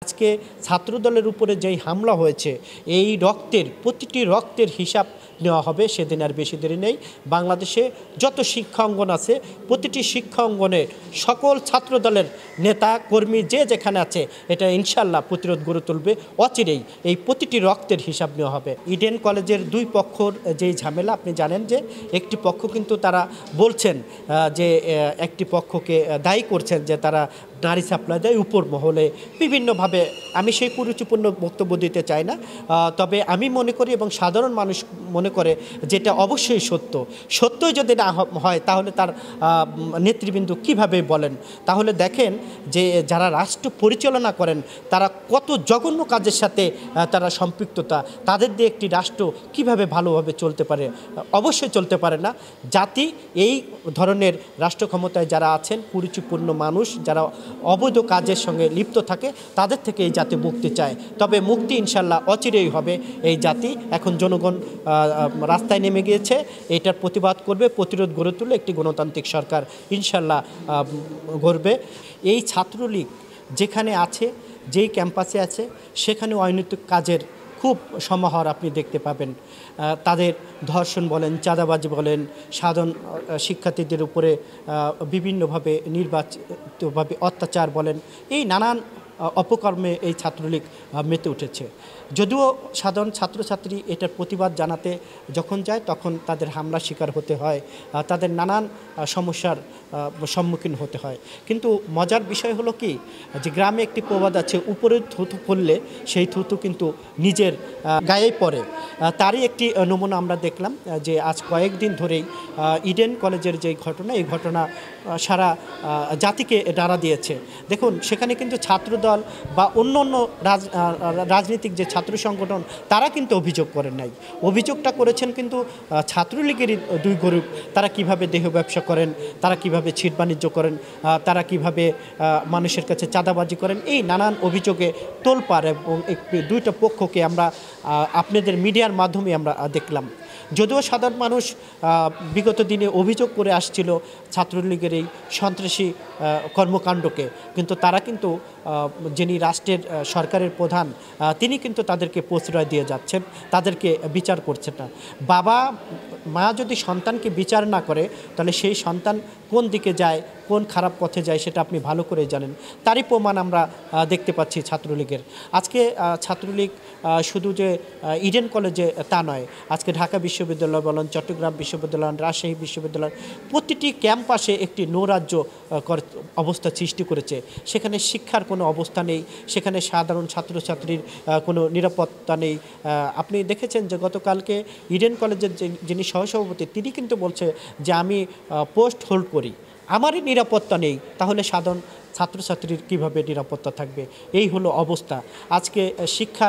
আজকে ছাত্রদলের উপরে যেই হামলা হয়েছে এই প্রতিটি রক্তের হিসাব নেওয়া হবে। সেদিন আর বেশি দেরি নেই। বাংলাদেশে যত শিক্ষা অঙ্গন আছে প্রতিটি শিক্ষা অঙ্গনে সকল ছাত্রদলের নেতা কর্মী যে যেখানে আছে এটা ইনশাল্লাহ প্রতিরোধ গড়ে তুলবে। অচিরেই এই প্রতিটি রক্তের হিসাব নেওয়া হবে। ইডেন কলেজের দুই পক্ষর যেই ঝামেলা, আপনি জানেন যে একটি পক্ষ কিন্তু তারা বলছেন যে একটি পক্ষকে দায়ী করছেন যে তারা নারী সাপ্লাই দেয় উপর মহলে বিভিন্নভাবে। আমি সেই কুরুচিপূর্ণ বক্তব্য দিতে চাই না, তবে আমি মনে করি এবং সাধারণ মানুষ মনে করে যেটা অবশ্যই সত্যই যদি না হয় তাহলে তার নেতৃবৃন্দ কিভাবে বলেন। তাহলে দেখেন যে যারা রাষ্ট্র পরিচালনা করেন তারা কত জঘন্য কাজের সাথে তারা সম্পৃক্ততা, তাদের দিয়ে একটি রাষ্ট্র কিভাবে ভালোভাবে চলতে পারে? অবশ্যই চলতে পারে না। জাতি এই ধরনের রাষ্ট্র ক্ষমতায় যারা আছেন, কুরুচিপূর্ণ মানুষ যারা অবৈধ কাজের সঙ্গে লিপ্ত থাকে, তাদের থেকে এই জাতি মুক্তি চায়। তবে মুক্তি ইনশাল্লাহ অচিরেই হবে। এই জাতি এখন জনগণ রাস্তায় নেমে গিয়েছে, এটার প্রতিবাদ করবে, প্রতিরোধ গড়ে তুলে একটি গণতান্ত্রিক সরকার ইনশাল্লাহ গড়বে। এই ছাত্রলীগ যেখানে আছে, যেই ক্যাম্পাসে আছে, সেখানে অনৈতিক কাজের খুব সমাহার আপনি দেখতে পাবেন। তাদের ধর্ষণ বলেন, চাঁদাবাজি বলেন, সাধারণ শিক্ষার্থীদের উপরে বিভিন্নভাবে নির্বাচিতভাবে অত্যাচার বলেন, এই নানান অপকর্মে এই ছাত্রলীগ মেতে উঠেছে। যদিও সাধারণ ছাত্রছাত্রী এটার প্রতিবাদ জানাতে যখন যায় তখন তাদের হামলার শিকার হতে হয়, তাদের নানান সমস্যার সম্মুখীন হতে হয়। কিন্তু মজার বিষয় হলো কি, যে গ্রামে একটি প্রবাদ আছে, উপরে থুতু পড়লে সেই থুতু কিন্তু নিজের গায়েই পড়ে। তারই একটি নমুনা আমরা দেখলাম যে আজ কয়েকদিন ধরেই ইডেন কলেজের যে ঘটনা, এই ঘটনা সারা জাতিকে নাড়া দিয়েছে। দেখুন, সেখানে কিন্তু ছাত্রদল বা অন্য রাজনৈতিক যে ছাত্র সংগঠন তারা কিন্তু অভিযোগ করেন নাই। অভিযোগটা করেছেন কিন্তু ছাত্রলীগেরই দুই গ্রুপ। তারা কিভাবে দেহ ব্যবসা করেন, তারা কিভাবে ছিট বাণিজ্য করেন, তারা কিভাবে মানুষের কাছে চাঁদাবাজি করেন, এই নানান অভিযোগে তোলপাড়। এবং দুইটা পক্ষকে আমরা আপনাদের মিডিয়ার মাধ্যমে আমরা দেখলাম। যদিও সাধারণ মানুষ বিগত দিনে অভিযোগ করে আসছিল ছাত্রলীগের এই সন্ত্রাসী কর্মকাণ্ডকে, কিন্তু তারা কিন্তু যিনি রাষ্ট্রের সরকারের প্রধান তিনি কিন্তু তাদেরকে প্রশ্রয় দিয়ে যাচ্ছেন, তাদেরকে বিচার করছেন না। বাবা মা যদি সন্তানকে বিচার না করে তাহলে সেই সন্তান কোন দিকে যায়, কোন খারাপ পথে যায় সেটা আপনি ভালো করে জানেন। তারই প্রমাণ আমরা দেখতে পাচ্ছি ছাত্রলীগের। আজকে ছাত্রলীগ শুধু যে ইডেন কলেজে তা নয়, আজকে ঢাকা বিশ্ববিদ্যালয় বলেন, চট্টগ্রাম বিশ্ববিদ্যালয়, রাজশাহী বিশ্ববিদ্যালয়, প্রতিটি ক্যাম্পাসে একটি নৈরাজ্য অবস্থা সৃষ্টি করেছে। সেখানে শিক্ষার কোনো অবস্থা নেই, সেখানে সাধারণ ছাত্রছাত্রীর কোনো নিরাপত্তা নেই। আপনি দেখেছেন যে গতকালকে ইডেন কলেজের যিনি সহসভাপতি তিনি কিন্তু বলছে যে আমি পোস্ট হোল্ড করি, আমারই নিরাপত্তা নেই। তাহলে সাধারণ ছাত্রছাত্রীর কিভাবে নিরাপত্তা থাকবে? এই হলো অবস্থা। আজকে শিক্ষার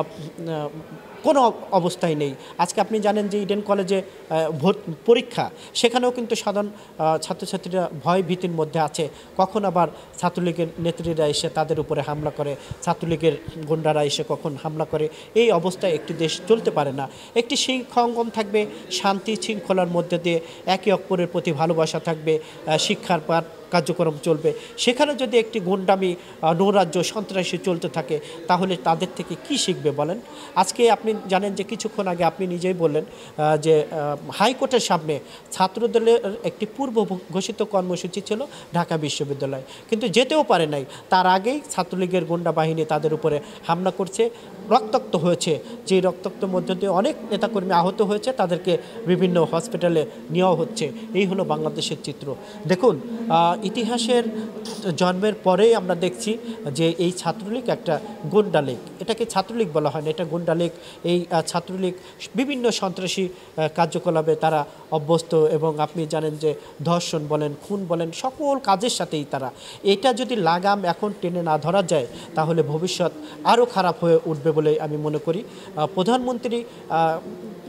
কোনো অবস্থায় নেই। আজকে আপনি জানেন যে ইডেন কলেজে পরীক্ষা, সেখানেও কিন্তু সাধারণ ছাত্রছাত্রীরা ভয় ভীতির মধ্যে আছে। কখন আবার ছাত্রলীগের নেত্রীরা এসে তাদের উপরে হামলা করে, ছাত্রলীগের গুন্ডারা এসে কখন হামলা করে, এই অবস্থায় একটি দেশ চলতে পারে না। একটি শিক্ষা অঙ্গন থাকবে শান্তি শৃঙ্খলার মধ্যে দিয়ে, একে অপরের প্রতি ভালোবাসা থাকবে, শিক্ষার পাঠ কার্যক্রম চলবে। সেখানে যদি একটি গুন্ডামি, নৈরাজ্য, সন্ত্রাসী চলতে থাকে তাহলে তাদের থেকে কি শিখবে বলেন? আজকে আপনি জানেন যে কিছুক্ষণ আগে আপনি নিজেই বললেন যে হাইকোর্টের সামনে ছাত্রদলের একটি পূর্ব ঘোষিত কর্মসূচি ছিল ঢাকা বিশ্ববিদ্যালয়, কিন্তু যেতেও পারে নাই। তার আগেই ছাত্রলীগের গুন্ডা বাহিনী তাদের উপরে হামলা করছে, রক্তাক্ত হয়েছে। যে রক্তাক্ত মধ্য দিয়ে অনেক নেতাকর্মী আহত হয়েছে, তাদেরকে বিভিন্ন হসপিটালে নেওয়া হচ্ছে। এই হলো বাংলাদেশের চিত্র। দেখুন, ইতিহাসের জন্মের পরেই আমরা দেখছি যে এই ছাত্রলীগ একটা গুন্ডা লীগ। এটাকে ছাত্রলীগ বলা হয় না, এটা গুন্ডা লীগ। এই ছাত্রলীগ বিভিন্ন সন্ত্রাসী কার্যকলাপে তারা অভ্যস্ত, এবং আপনি জানেন যে ধর্ষণ বলেন, খুন বলেন, সকল কাজের সাথেই তারা। এটা যদি লাগাম এখন টেনে না ধরা যায় তাহলে ভবিষ্যৎ আরও খারাপ হয়ে উঠবে বলে আমি মনে করি। প্রধানমন্ত্রী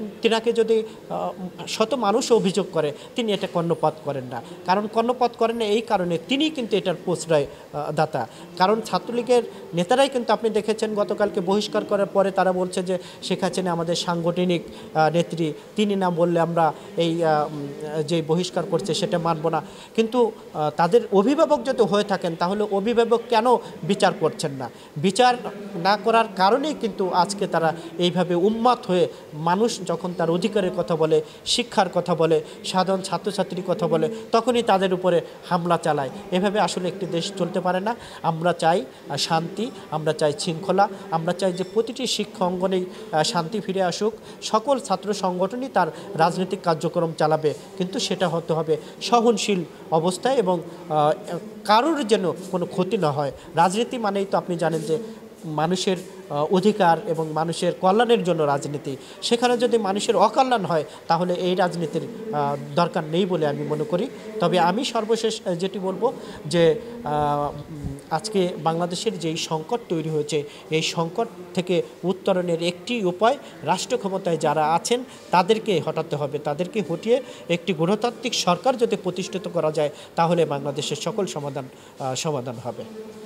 তিনাকে যদি শত মানুষ অভিযোগ করে তিনি এটা কর্ণপাত করেন না। কারণ কর্ণপাত করেন না এই কারণে তিনি কিন্তু এটার প্রশ্রয় দাতা। কারণ ছাত্রলীগের নেতারাই কিন্তু আপনি দেখেছেন গতকালকে বহিষ্কার করার পরে তারা বলছে যে শেখ হাসিনা আমাদের সাংগঠনিক নেত্রী, তিনি না বললে আমরা এই যে বহিষ্কার করছে সেটা মানব না। কিন্তু তাদের অভিভাবক যদি হয়ে থাকেন তাহলে অভিভাবক কেন বিচার করছেন না? বিচার না করার কারণেই কিন্তু আজকে তারা এইভাবে উন্মাদ হয়ে মানুষ যখন তার অধিকারের কথা বলে, শিক্ষার কথা বলে, সাধারণ ছাত্রছাত্রীর কথা বলে, তখনই তাদের উপরে হামলা চালায়। এভাবে আসলে একটি দেশ চলতে পারে না। আমরা চাই শান্তি, আমরা চাই শৃঙ্খলা, আমরা চাই যে প্রতিটি শিক্ষা অঙ্গনেই শান্তি ফিরে আসুক, সকল ছাত্র সংগঠনই তার রাজনৈতিক কার্যক্রম চালাবে, কিন্তু সেটা হতে হবে সহনশীল অবস্থায় এবং কারোর যেন কোনো ক্ষতি না হয়। রাজনীতি মানেই তো আপনি জানেন যে মানুষের অধিকার এবং মানুষের কল্যাণের জন্য রাজনীতি। সেখানে যদি মানুষের অকল্যাণ হয় তাহলে এই রাজনীতির দরকার নেই বলে আমি মনে করি। তবে আমি সর্বশেষ যেটি বলবো যে আজকে বাংলাদেশের যেই সংকট তৈরি হয়েছে, এই সংকট থেকে উত্তরণের একটি উপায় রাষ্ট্র ক্ষমতায় যারা আছেন তাদেরকে হটাতে হবে। তাদেরকে হটিয়ে একটি গণতান্ত্রিক সরকার যদি প্রতিষ্ঠিত করা যায় তাহলে বাংলাদেশের সকল সমাধান হবে।